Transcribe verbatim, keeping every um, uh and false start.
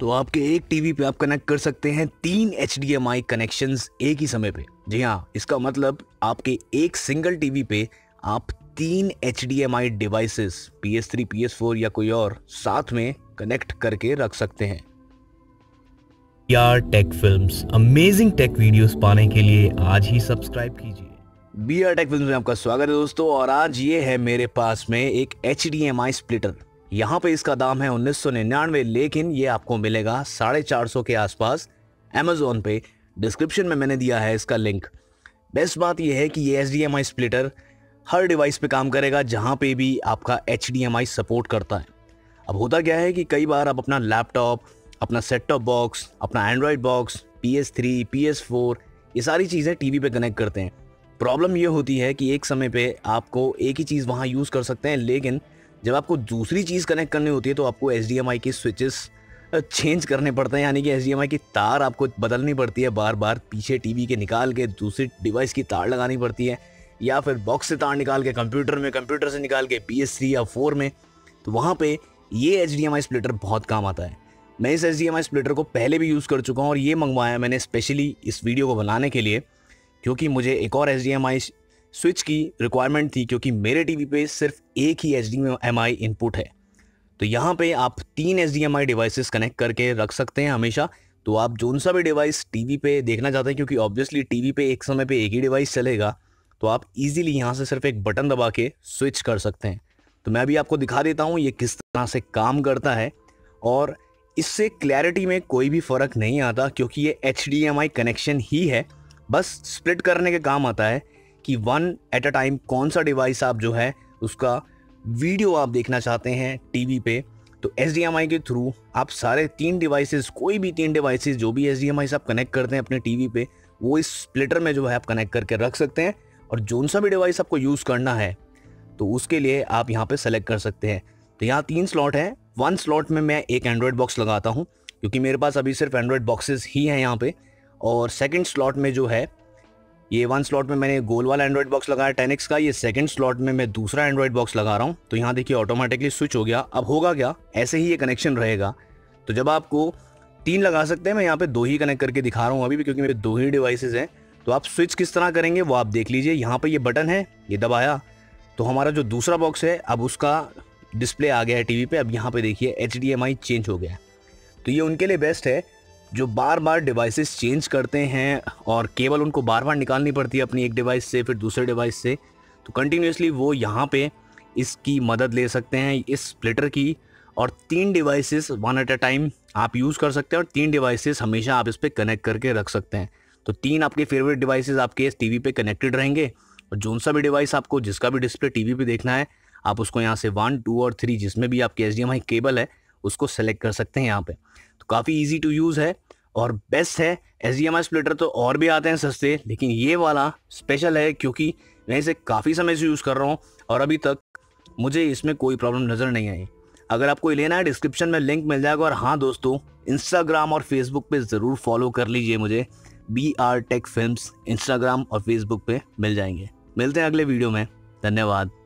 तो आपके एक टीवी पे आप कनेक्ट कर सकते हैं तीन H D M I connections एक ही समय पे। जी हाँ, इसका मतलब आपके एक सिंगल टीवी पे आप तीन H D M I devices P S three, P S four या कोई और साथ में कनेक्ट करके रख सकते हैं। यार Tech Films, amazing tech videos पाने के लिए आज ही सब्सक्राइब कीजिए। बी आर टेक फिल्म्स में आपका स्वागत है दोस्तों। और आज ये है मेरे पास में एक H D M I splitter. यहाँ पे इसका दाम है उन्नीस सौ निन्यानवे, लेकिन ये आपको मिलेगा साढ़े चार सौ के आसपास अमेजोन पे। डिस्क्रिप्शन में मैंने दिया है इसका लिंक। बेस्ट बात यह है कि ये H D M I splitter हर डिवाइस पे काम करेगा जहाँ पे भी आपका H D M I support करता है। अब होता क्या है कि कई बार आप अपना लैपटॉप, अपना सेट टॉप बॉक्स, अपना Android box, P S three, P S four, ये सारी चीज़ें टीवी पे कनेक्ट करते हैं। प्रॉब्लम ये होती है कि एक समय पे आपको एक ही चीज़ वहाँ यूज़ कर सकते हैं, लेकिन जब आपको दूसरी चीज़ कनेक्ट करनी होती है तो आपको एच डी एम आई के स्विचेस चेंज करने पड़ते हैं, यानी कि एच डी एम आई की तार आपको बदलनी पड़ती है बार बार। पीछे टीवी के निकाल के दूसरी डिवाइस की तार लगानी पड़ती है, या फिर बॉक्स से तार निकाल के कंप्यूटर में, कंप्यूटर से निकाल के पी एस थ्री या फोर में। तो वहाँ पे ये H D M I splitter बहुत काम आता है। मैं इस H D M I splitter को पहले भी यूज़ कर चुका हूँ और ये मंगवाया मैंने स्पेशली इस वीडियो को बनाने के लिए, क्योंकि मुझे एक और H D M I switch की रिक्वायरमेंट थी, क्योंकि मेरे टीवी पे सिर्फ एक ही H D M I input है। तो यहाँ पे आप तीन H D M I devices connect करके रख सकते हैं हमेशा। तो आप जोन सा भी डिवाइस टीवी पे देखना चाहते हैं, क्योंकि ऑब्वियसली टीवी पे एक समय पे एक ही डिवाइस चलेगा, तो आप इजीली यहाँ से सिर्फ एक बटन दबा के स्विच कर सकते हैं। तो मैं अभी आपको दिखा देता हूँ ये किस तरह से काम करता है। और इससे क्लैरिटी में कोई भी फ़र्क नहीं आता, क्योंकि ये H D M I connection ही है, बस स्प्लिट करने के काम आता है कि वन एट अ टाइम कौन सा डिवाइस आप जो है उसका वीडियो आप देखना चाहते हैं टीवी पे। तो एच डी एम आई के थ्रू आप सारे तीन डिवाइसेस, कोई भी तीन डिवाइसेस जो भी एच डी एम आई से आप कनेक्ट करते हैं अपने टीवी पे, वो इस स्प्लिटर में जो है आप कनेक्ट करके रख सकते हैं। और जोन सा भी डिवाइस आपको यूज़ करना है तो उसके लिए आप यहाँ पे सेलेक्ट कर सकते हैं। तो यहाँ तीन स्लॉट हैं। वन स्लॉट में मैं एक एंड्रॉयड बॉक्स लगाता हूँ, क्योंकि मेरे पास अभी सिर्फ एंड्रॉयड बॉक्सेस ही हैं यहाँ पे। और सेकंड स्लॉट में जो है, ये वन स्लॉट में मैंने गोल वाला एंड्रॉयड बॉक्स लगाया टेन एक्स का, ये सेकंड स्लॉट में मैं दूसरा एंड्रॉयड बॉक्स लगा रहा हूँ। तो यहाँ देखिए ऑटोमेटिकली स्विच हो गया। अब होगा क्या, ऐसे ही ये कनेक्शन रहेगा। तो जब आपको तीन लगा सकते हैं, मैं यहाँ पे दो ही कनेक्ट करके दिखा रहा हूँ अभी भी, क्योंकि मेरे दो ही डिवाइसेज हैं। तो आप स्विच किस तरह करेंगे वो आप देख लीजिए। यहाँ पे ये बटन है, ये दबाया तो हमारा जो दूसरा बॉक्स है अब उसका डिस्प्ले आ गया है टीवी पे। अब यहाँ पे देखिए H D M I change हो गया है। तो ये उनके लिए बेस्ट है जो बार बार डिवाइसेस चेंज करते हैं और केबल उनको बार बार निकालनी पड़ती है अपनी एक डिवाइस से फिर दूसरे डिवाइस से। तो कंटिन्यूसली वो यहाँ पे इसकी मदद ले सकते हैं, इस स्प्लिटर की। और तीन devices one at a time आप यूज़ कर सकते हैं, और तीन डिवाइसेस हमेशा आप इस पर कनेक्ट करके रख सकते हैं। तो तीन आपके फेवरेट डिवाइसेस आपके इस टीवी पे कनेक्टेड रहेंगे, और जोन सा भी डिवाइस आपको जिसका भी डिस्प्ले टीवी पे देखना है, आप उसको यहाँ से वन, टू और थ्री जिसमें भी आपके H D M I cable है उसको सेलेक्ट कर सकते हैं यहाँ पे। तो काफ़ी ईजी टू यूज़ है और बेस्ट है। H D M I splitter तो और भी आते हैं सस्ते, लेकिन ये वाला स्पेशल है क्योंकि मैं इसे काफ़ी समय से यूज़ कर रहा हूँ और अभी तक मुझे इसमें कोई प्रॉब्लम नज़र नहीं आई। अगर आपको ये लेना है डिस्क्रिप्शन में लिंक मिल जाएगा। और हाँ दोस्तों, इंस्टाग्राम और फेसबुक पे ज़रूर फॉलो कर लीजिए मुझे। B R Tech Films Instagram और फेसबुक पे मिल जाएंगे। मिलते हैं अगले वीडियो में। धन्यवाद।